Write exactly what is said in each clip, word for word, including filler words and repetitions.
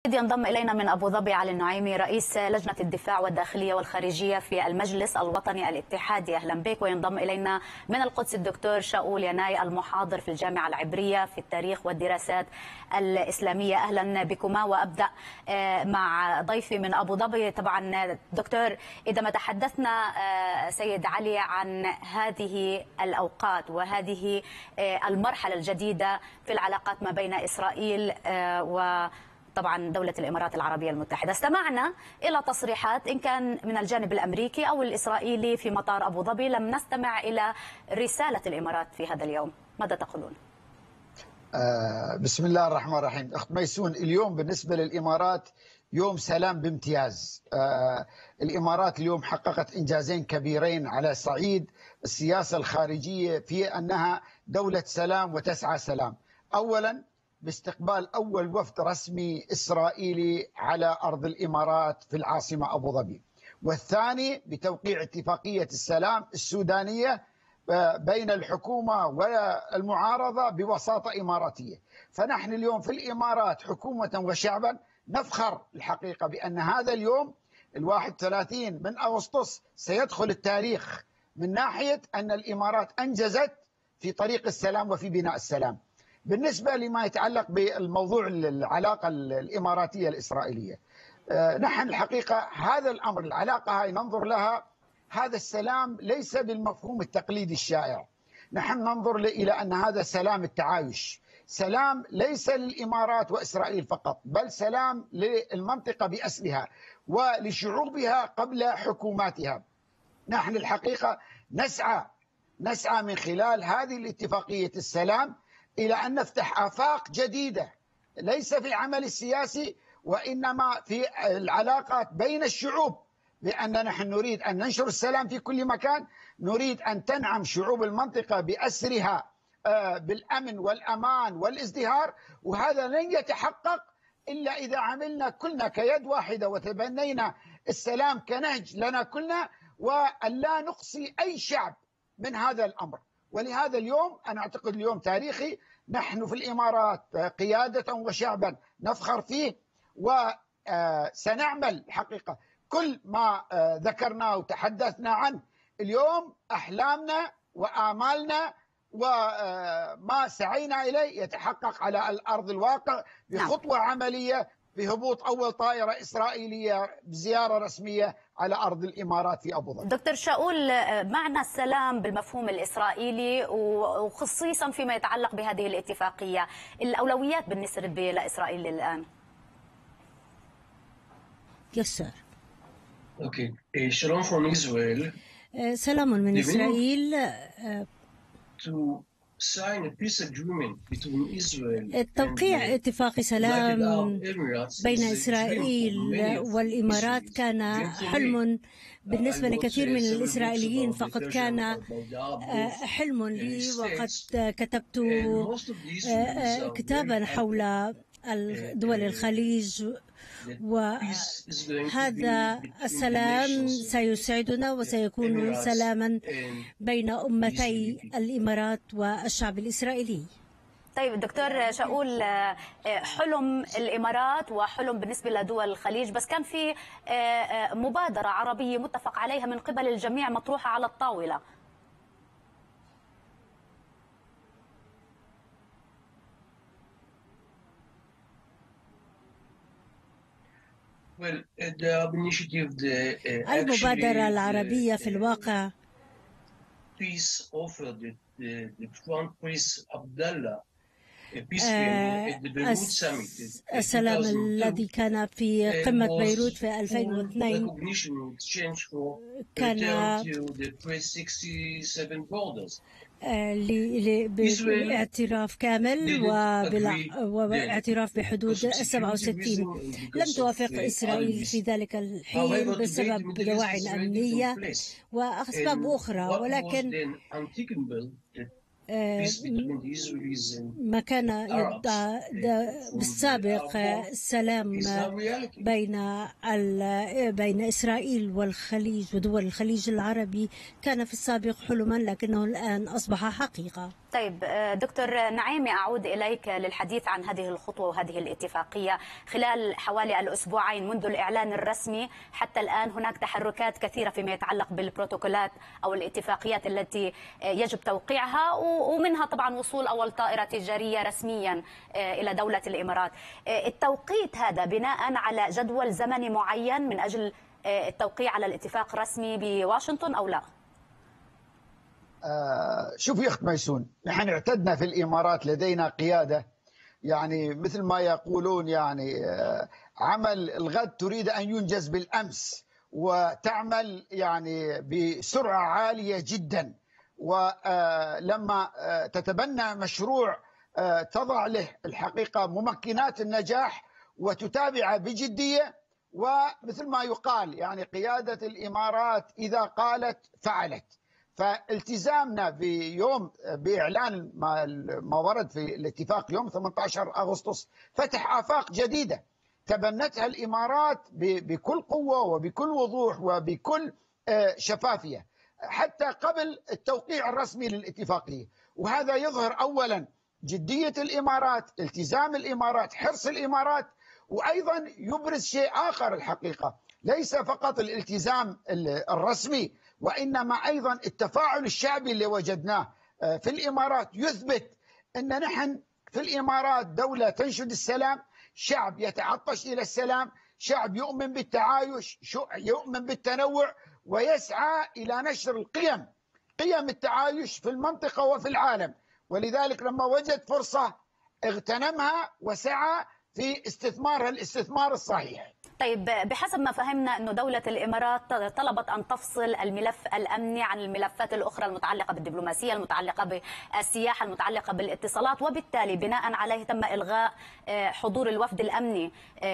ينضم إلينا من أبو ظبي علي النعيمي رئيس لجنة الدفاع والداخلية والخارجية في المجلس الوطني الاتحادي. أهلا بك. وينضم إلينا من القدس الدكتور شاؤول يناي المحاضر في الجامعة العبرية في التاريخ والدراسات الإسلامية. أهلا بكما. وأبدأ مع ضيفي من أبو ظبي. طبعا دكتور، إذا ما تحدثنا سيد علي عن هذه الأوقات وهذه المرحلة الجديدة في العلاقات ما بين إسرائيل و طبعا دولة الإمارات العربية المتحدة، استمعنا إلى تصريحات إن كان من الجانب الأمريكي أو الإسرائيلي في مطار أبو ظبي. لم نستمع إلى رسالة الإمارات في هذا اليوم. ماذا تقولون؟ آه بسم الله الرحمن الرحيم. أخت ميسون، اليوم بالنسبة للإمارات يوم سلام بامتياز. آه الإمارات اليوم حققت إنجازين كبيرين على صعيد السياسة الخارجية في أنها دولة سلام وتسعى سلام. أولا باستقبال أول وفد رسمي إسرائيلي على أرض الإمارات في العاصمة أبو ظبي، والثاني بتوقيع اتفاقية السلام السودانية بين الحكومة والمعارضة بوساطة إماراتية. فنحن اليوم في الإمارات حكومة وشعبا نفخر الحقيقة بأن هذا اليوم الواحد وثلاثين من أغسطس سيدخل التاريخ من ناحية أن الإمارات أنجزت في طريق السلام وفي بناء السلام. بالنسبة لما يتعلق بالموضوع العلاقة الإماراتية الإسرائيلية، نحن الحقيقة هذا الأمر العلاقة هاي ننظر لها، هذا السلام ليس بالمفهوم التقليدي الشائع. نحن ننظر إلى أن هذا سلام التعايش، سلام ليس للإمارات وإسرائيل فقط، بل سلام للمنطقة بأسرها ولشعوبها قبل حكوماتها. نحن الحقيقة نسعى نسعى من خلال هذه الاتفاقية السلام إلى أن نفتح آفاق جديدة، ليس في العمل السياسي وإنما في العلاقات بين الشعوب، بأن نحن نريد أن ننشر السلام في كل مكان، نريد أن تنعم شعوب المنطقة بأسرها بالأمن والأمان والازدهار، وهذا لن يتحقق إلا إذا عملنا كلنا كيد واحدة وتبنينا السلام كنهج لنا كلنا، وأن لا نقصي أي شعب من هذا الأمر. ولهذا اليوم أنا أعتقد اليوم تاريخي، نحن في الإمارات قيادة وشعبا نفخر فيه، وسنعمل حقيقة كل ما ذكرنا وتحدثنا عنه اليوم. أحلامنا وآمالنا وما سعينا إليه يتحقق على الأرض الواقع بخطوة عملية، بهبوط أول طائرة إسرائيلية بزيارة رسمية على أرض الإمارات في أبو ظبي. دكتور شاؤول، معنى السلام بالمفهوم الإسرائيلي وخصيصا فيما يتعلق بهذه الاتفاقية، الأولويات بالنسبة لإسرائيل الآن؟ يسر. Okay. Shalom from Israel. سلام من إسرائيل. توقيع اتفاق سلام بين إسرائيل والإمارات كان حلم بالنسبة لكثير من الإسرائيليين، فقد كان حلم لي، وقد كتبت كتابا حول دول الخليج، وهذا السلام سيسعدنا وسيكون سلاما بين أمتي الإمارات والشعب الإسرائيلي. طيب دكتور شاؤول، حلم الإمارات وحلم بالنسبة لدول الخليج، بس كان في مبادرة عربية متفق عليها من قبل الجميع مطروحة على الطاولة. المبادرة العربية في الواقع السلام الذي كان في قمة بيروت في ألفين واثنين كان بالاعتراف كامل واعتراف بحدود سبعة وستين. لم توافق إسرائيل في ذلك الحين بسبب دواعي أمنية وأسباب أخرى، ولكن ما كان يدعى بالسابق سلام بين بين إسرائيل والخليج ودول الخليج العربي كان في السابق حلما، لكنه الآن أصبح حقيقة. طيب دكتور نعيمي، أعود إليك للحديث عن هذه الخطوة وهذه الاتفاقية. خلال حوالي الأسبوعين منذ الإعلان الرسمي حتى الآن هناك تحركات كثيرة فيما يتعلق بالبروتوكولات أو الاتفاقيات التي يجب توقيعها، ومنها طبعا وصول أول طائرة تجارية رسميا إلى دولة الإمارات. التوقيت هذا بناء على جدول زمني معين من أجل التوقيع على الاتفاق الرسمي بواشنطن أو لا؟ آه شوف يا أخت ميسون، نحن اعتدنا في الإمارات لدينا قيادة يعني مثل ما يقولون يعني آه عمل الغد تريد أن ينجز بالأمس، وتعمل يعني بسرعة عالية جدا. ولما آه تتبنى مشروع آه تضع له الحقيقة ممكنات النجاح وتتابع بجدية، ومثل ما يقال يعني قيادة الإمارات إذا قالت فعلت. فالتزامنا بيوم بإعلان ما ورد في الاتفاق يوم ثمانية عشر أغسطس فتح آفاق جديدة تبنتها الإمارات بكل قوة وبكل وضوح وبكل شفافية حتى قبل التوقيع الرسمي للاتفاقية. وهذا يظهر أولا جدية الإمارات، التزام الإمارات، حرص الإمارات، وأيضا يبرز شيء آخر الحقيقة، ليس فقط الالتزام الرسمي وإنما أيضا التفاعل الشعبي اللي وجدناه في الإمارات يثبت أن نحن في الإمارات دولة تنشد السلام، شعب يتعطش إلى السلام، شعب يؤمن بالتعايش، يؤمن بالتنوع، ويسعى إلى نشر القيم، قيم التعايش في المنطقة وفي العالم. ولذلك لما وجد فرصة اغتنمها وسعى في استثمارها الاستثمار الصحيح. طيب بحسب ما فهمنا أنه دولة الإمارات طلبت أن تفصل الملف الأمني عن الملفات الأخرى المتعلقة بالدبلوماسية، المتعلقة بالسياحة، المتعلقة بالاتصالات، وبالتالي بناء عليه تم إلغاء حضور الوفد الأمني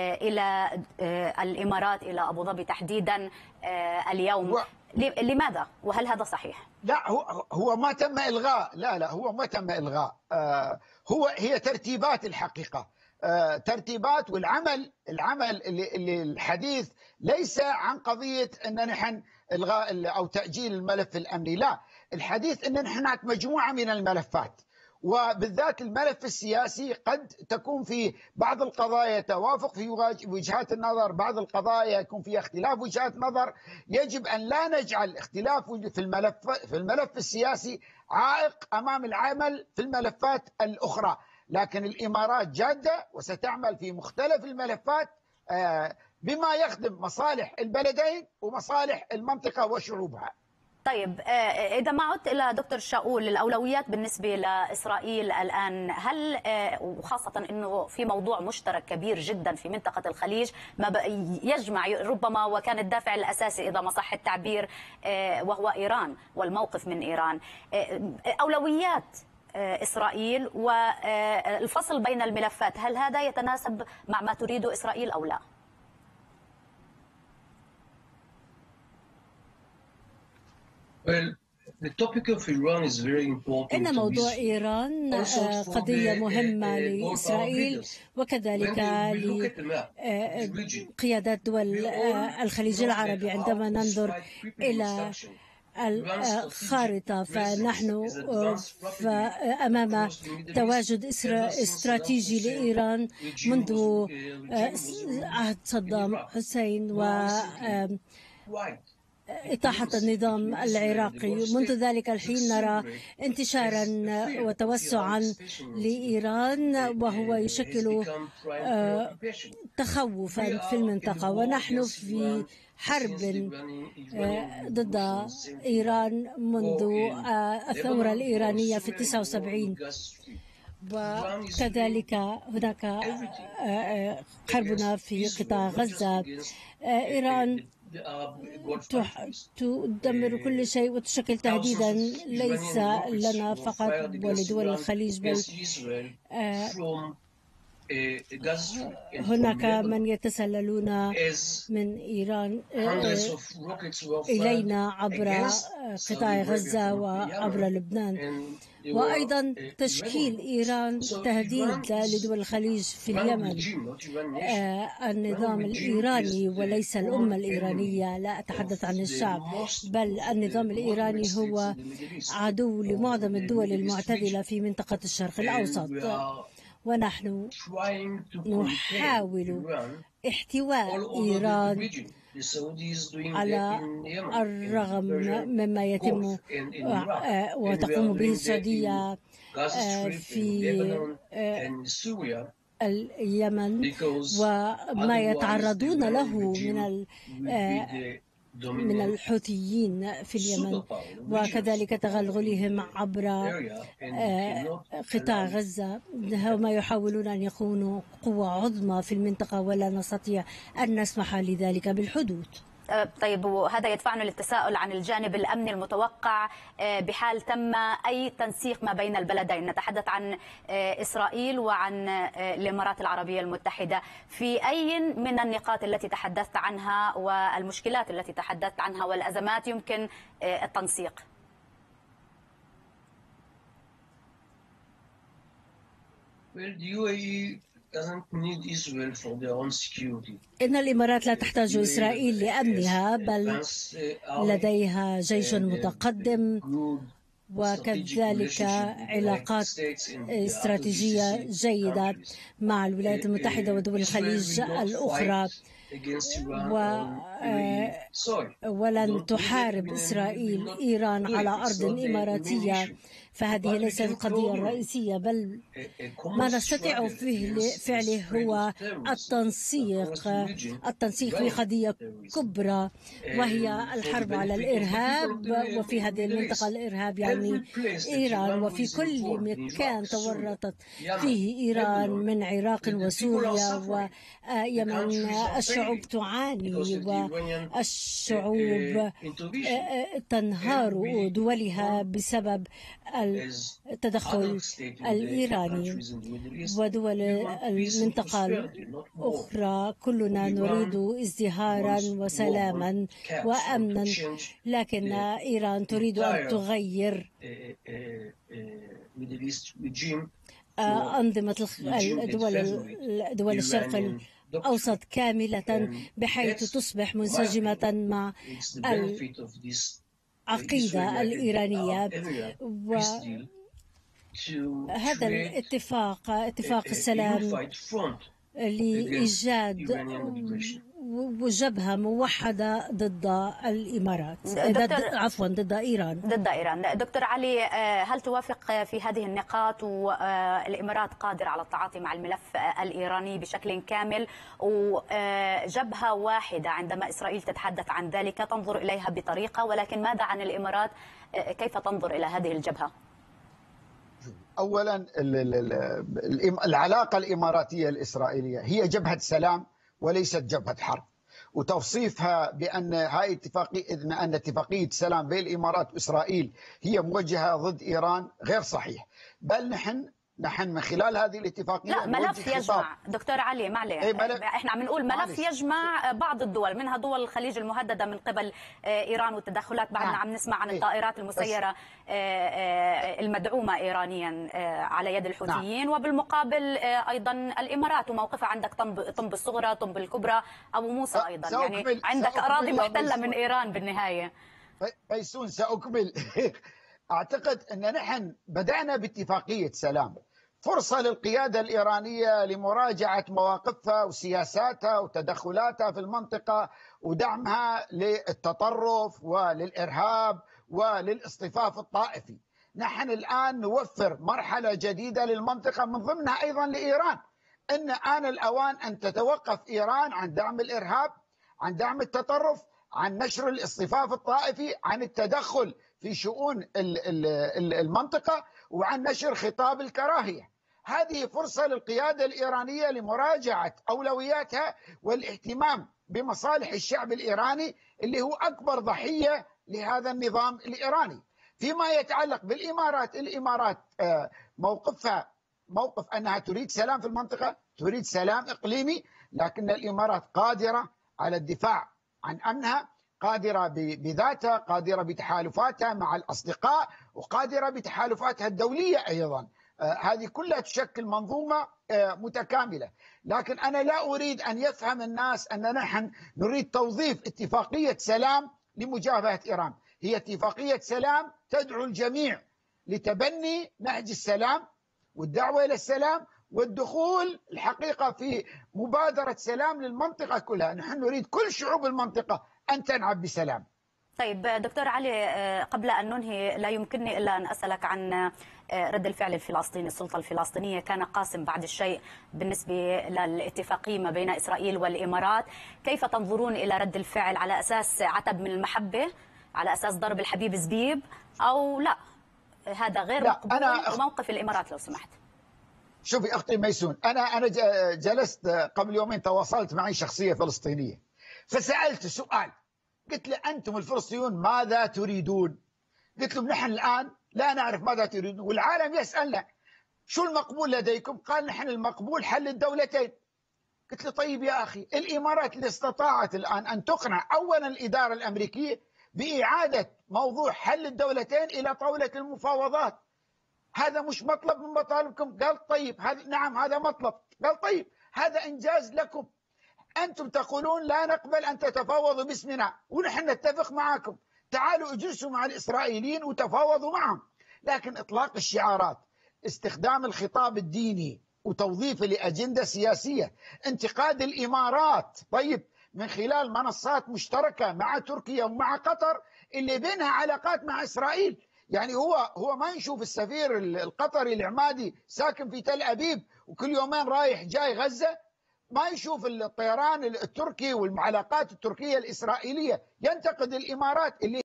إلى الإمارات، إلى أبو ظبي تحديدا اليوم. و... لماذا؟ وهل هذا صحيح؟ لا، هو هو ما تم إلغاء، لا لا هو ما تم إلغاء، آه هو هي ترتيبات الحقيقة، آه ترتيبات. والعمل العمل اللي, اللي الحديث ليس عن قضية أن نحن إلغاء أو تأجيل الملف الأمني، لا، الحديث أن هناك مجموعة من الملفات، وبالذات الملف السياسي قد تكون في بعض القضايا توافق في وجهات النظر، بعض القضايا يكون فيها اختلاف وجهات نظر. يجب أن لا نجعل اختلاف في الملف في الملف السياسي عائق أمام العمل في الملفات الأخرى. لكن الإمارات جادة وستعمل في مختلف الملفات بما يخدم مصالح البلدين ومصالح المنطقة وشعوبها. طيب إذا ما عدت إلى دكتور شاؤول، الأولويات بالنسبة لإسرائيل الآن، هل وخاصة أنه في موضوع مشترك كبير جدا في منطقة الخليج ما يجمع ربما وكان الدافع الأساسي إذا ما صح التعبير وهو إيران والموقف من إيران، أولويات إسرائيل والفصل بين الملفات، هل هذا يتناسب مع ما تريده إسرائيل أو لا؟ إن موضوع إيران قضية مهمة لإسرائيل وكذلك لقيادات دول الخليج العربي. عندما ننظر إلى الخارطة فنحن أمام تواجد استراتيجي لإيران منذ عهد صدام حسين و إطاحة النظام العراقي. منذ ذلك الحين نرى انتشارا وتوسعا لإيران، وهو يشكل تخوفا في المنطقة، ونحن في حرب ضد إيران منذ الثورة الإيرانية في تسعة وسبعين، وكذلك هناك حربنا في قطاع غزة. إيران تدمر كل شيء وتشكل تهديدا ليس لنا فقط ولدول الخليج بل هناك من يتسللون من إيران إلينا عبر قطاع غزة وعبر لبنان، وأيضا تشكيل إيران تهديد لدول الخليج في اليمن. النظام الإيراني وليس الأمة الإيرانية، لا أتحدث عن الشعب، بل النظام الإيراني هو عدو لمعظم الدول المعتدلة في منطقة الشرق الأوسط، ونحن نحاول احتواء إيران على الرغم مما يتم وتقوم به السعودية في اليمن وما يتعرضون له من من الحوثيين في اليمن، وكذلك تغلغلهم عبر قطاع غزة. هم يحاولون أن يكونوا قوة عظمى في المنطقة، ولا نستطيع أن نسمح لذلك بالحدود. طيب، وهذا يدفعنا للتساؤل عن الجانب الأمني المتوقع بحال تم أي تنسيق ما بين البلدين. نتحدث عن إسرائيل وعن الإمارات العربية المتحدة، في أي من النقاط التي تحدثت عنها والمشكلات التي تحدثت عنها والأزمات يمكن التنسيق؟ إن الإمارات لا تحتاج إسرائيل لأمنها، بل لديها جيش متقدم وكذلك علاقات استراتيجية جيدة مع الولايات المتحدة ودول الخليج الأخرى، و ولن تحارب إسرائيل إيران على أرض إماراتية، فهذه ليست القضية الرئيسية، بل ما نستطيع فعله هو التنسيق التنسيق في قضية كبرى، وهي الحرب على الإرهاب. وفي هذه المنطقة الإرهاب يعني إيران، وفي كل مكان تورطت فيه إيران من عراق وسوريا ويمن. الشعوب تعاني والشعوب تنهار دولها بسبب التدخل الإيراني، ودول المنطقة الأخرى كلنا نريد ازدهارا وسلاما وأمنا، لكن إيران تريد أن تغير أنظمة الدول دول الشرق الأوسط كاملة، بحيث تصبح منسجمة مع العقيدة الإيرانية. وهذا الاتفاق اتفاق السلام لإيجاد جبهة موحدة ضد الإمارات، ضد عفوا ضد إيران ضد إيران. دكتور علي، هل توافق في هذه النقاط والإمارات قادرة على التعاطي مع الملف الإيراني بشكل كامل، وجبهة واحدة عندما إسرائيل تتحدث عن ذلك تنظر إليها بطريقة، ولكن ماذا عن الإمارات؟ كيف تنظر إلى هذه الجبهة؟ أولا العلاقة الإماراتية الإسرائيلية هي جبهة سلام وليست جبهة حرب، وتوصيفها بأن هاي اتفاقية أن اتفاقية سلام بين الإمارات وإسرائيل هي موجهة ضد إيران غير صحيح، بل نحن نحن من خلال هذه الاتفاقية لا ملف يجمع. دكتور علي معلش، ملف... احنا عم نقول ملف معلش. يجمع بعض الدول، منها دول الخليج المهددة من قبل ايران والتدخلات، بعدنا عم نسمع عن الطائرات المسيرة المدعومة ايرانيا على يد الحوثيين، نعم. وبالمقابل ايضا الامارات وموقفها، عندك طنب الصغرى، طنب الكبرى، ابو موسى ايضا، يعني عندك اراضي محتلة من ايران بالنهاية. ميسون سأكمل. اعتقد ان نحن بدأنا باتفاقية سلام، فرصة للقيادة الإيرانية لمراجعة مواقفها وسياساتها وتدخلاتها في المنطقة ودعمها للتطرف وللإرهاب وللاصطفاف الطائفي. نحن الآن نوفر مرحلة جديدة للمنطقة، من ضمنها أيضا لإيران. إن آن الأوان أن تتوقف إيران عن دعم الإرهاب، عن دعم التطرف، عن نشر الاصطفاف الطائفي، عن التدخل في شؤون المنطقة، وعن نشر خطاب الكراهية. هذه فرصة للقيادة الإيرانية لمراجعة أولوياتها والاهتمام بمصالح الشعب الإيراني اللي هو أكبر ضحية لهذا النظام الإيراني. فيما يتعلق بالإمارات، الإمارات موقفها موقف أنها تريد سلام في المنطقة، تريد سلام إقليمي، لكن الإمارات قادرة على الدفاع عن أمنها، قادرة بذاتها، قادرة بتحالفاتها مع الأصدقاء، وقادرة بتحالفاتها الدولية أيضا. آه هذه كلها تشكل منظومة آه متكاملة. لكن أنا لا أريد أن يفهم الناس أن نحن نريد توظيف اتفاقية سلام لمجابهة إيران. هي اتفاقية سلام تدعو الجميع لتبني نهج السلام والدعوة إلى السلام والدخول الحقيقة في مبادرة سلام للمنطقة كلها. نحن نريد كل شعوب المنطقة أن تنعم بسلام. طيب دكتور علي، قبل أن ننهي لا يمكنني إلا أن أسألك عن رد الفعل الفلسطيني. السلطة الفلسطينية كان قاسم بعض الشيء بالنسبة للاتفاقية ما بين إسرائيل والإمارات. كيف تنظرون إلى رد الفعل؟ على أساس عتب من المحبة، على أساس ضرب الحبيب زبيب، أو لا هذا غير لا مقبول أنا موقف الإمارات لو سمحت؟ شوفي أختي ميسون، أنا أنا جلست قبل يومين، تواصلت معي شخصية فلسطينية فسألت سؤال، قلت له أنتم الفلسطينيون ماذا تريدون؟ قلت لهم نحن الآن لا نعرف ماذا تريدون، والعالم يسألنا شو المقبول لديكم؟ قال نحن المقبول حل الدولتين. قلت له طيب يا أخي، الإمارات اللي استطاعت الآن أن تقنع أولا الإدارة الأمريكية بإعادة موضوع حل الدولتين إلى طاولة المفاوضات، هذا مش مطلب من مطالبكم؟ قال طيب هذا نعم هذا مطلب. قال طيب هذا إنجاز لكم، أنتم تقولون لا نقبل أن تتفاوضوا باسمنا ونحن نتفق معكم، تعالوا اجلسوا مع الإسرائيليين وتفاوضوا معهم. لكن إطلاق الشعارات، استخدام الخطاب الديني وتوظيفه لأجندة سياسية، انتقاد الإمارات طيب من خلال منصات مشتركة مع تركيا ومع قطر اللي بينها علاقات مع إسرائيل. يعني هو هو ما يشوف السفير القطري العمادي ساكن في تل أبيب وكل يومين رايح جاي غزة؟ ما يشوف الطيران التركي والعلاقات التركية الإسرائيلية ينتقد الإمارات اللي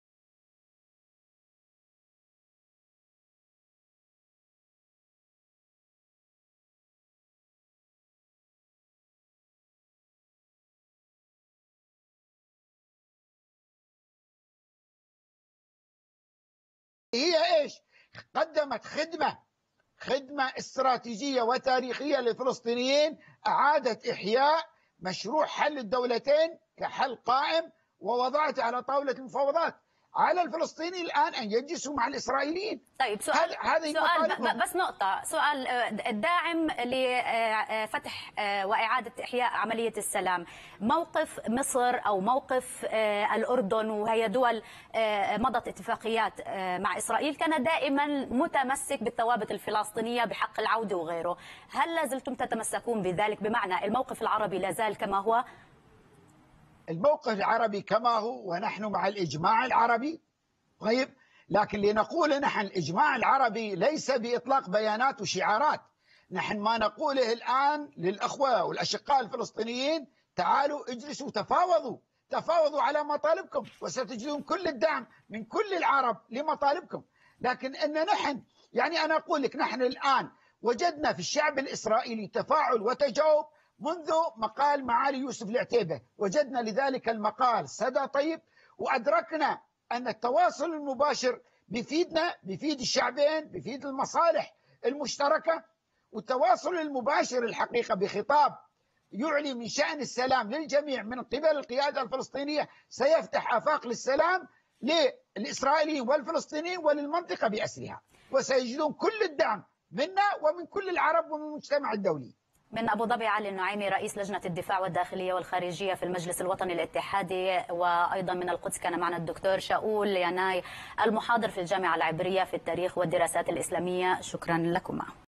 هي إيش؟ قدمت خدمة خدمة استراتيجية وتاريخية للفلسطينيين، أعادت إحياء مشروع حل الدولتين كحل قائم ووضعته على طاولة المفاوضات. على الفلسطيني الآن أن يجلسوا مع الإسرائيليين. طيب سؤال هذه سؤال بس نقطة، سؤال الداعم لفتح وإعادة إحياء عملية السلام، موقف مصر أو موقف الأردن وهي دول مضت اتفاقيات مع إسرائيل كان دائما متمسك بالثوابت الفلسطينية بحق العودة وغيره، هل لازلتم تتمسكون بذلك؟ بمعنى الموقف العربي لا زال كما هو؟ الموقف العربي كما هو ونحن مع الإجماع العربي. طيب لكن لنقول نحن الإجماع العربي ليس بإطلاق بيانات وشعارات. نحن ما نقوله الآن للأخوة والأشقاء الفلسطينيين تعالوا اجلسوا تفاوضوا تفاوضوا على مطالبكم وستجدون كل الدعم من كل العرب لمطالبكم. لكن أن نحن يعني أنا أقول لك نحن الآن وجدنا في الشعب الإسرائيلي تفاعل وتجاوب منذ مقال معالي يوسف العتيبة، وجدنا لذلك المقال صدى طيب، وأدركنا أن التواصل المباشر بيفيدنا، بيفيد الشعبين، بيفيد المصالح المشتركة، والتواصل المباشر الحقيقة بخطاب يعلي من شأن السلام للجميع من قبل القيادة الفلسطينية سيفتح آفاق للسلام للإسرائيليين والفلسطينيين وللمنطقة بأسرها، وسيجدون كل الدعم منا ومن كل العرب ومن المجتمع الدولي. من أبو ظبي علي النعيمي رئيس لجنة الدفاع والداخلية والخارجية في المجلس الوطني الاتحادي، وأيضا من القدس كان معنا الدكتور شاؤول يناي المحاضر في الجامعة العبرية في التاريخ والدراسات الإسلامية، شكرا لكما.